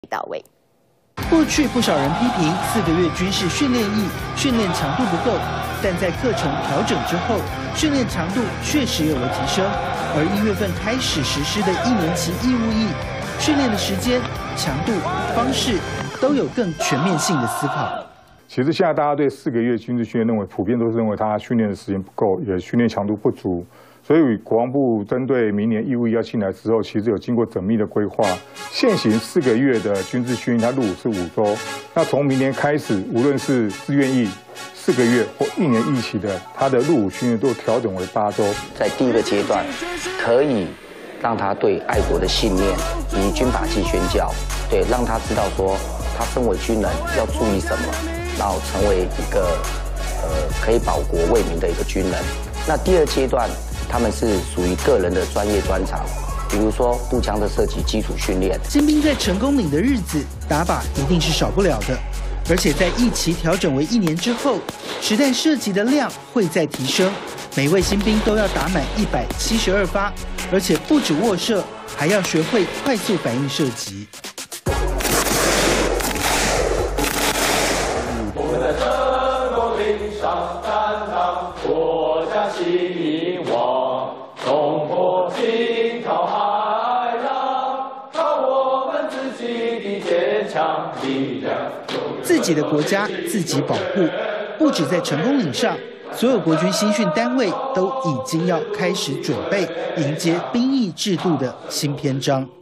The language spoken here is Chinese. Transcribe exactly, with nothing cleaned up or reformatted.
到位。 过去不少人批评四个月军事训练役训练强度不够，但在课程调整之后，训练强度确实有了提升。而一月份开始实施的一年期义务役训练的时间、强度、方式都有更全面性的思考。 其实现在大家对四个月军事训练认为，普遍都是认为他训练的时间不够，也训练强度不足。所以国防部针对明年义务役要进来之后，其实有经过缜密的规划。现行四个月的军事训练，它入伍是五周。那从明年开始，无论是自愿役四个月或一年役期的，它的入伍训练都调整为八周。 在第一个阶段，可以让他对爱国的信念以及军法纪宣教，对，让他知道说他身为军人要注意什么，然后成为一个呃可以保国为民的一个军人。那第二阶段，他们是属于个人的专业专长，比如说步枪的射击基础训练。 新兵在成功岭的日子，打靶一定是少不了的，而且在役期调整为一年之后，实弹射击的量会再提升，每位新兵都要打满一百七十二发，而且不止握射，还要学会快速反应射击。 我们在成功岭上担当国家兴义望，冲破惊涛骇浪，靠我们自己的坚强力量。 自己的国家自己保护，不止在成功岭上，所有国军新训单位都已经要开始准备迎接兵役制度的新篇章。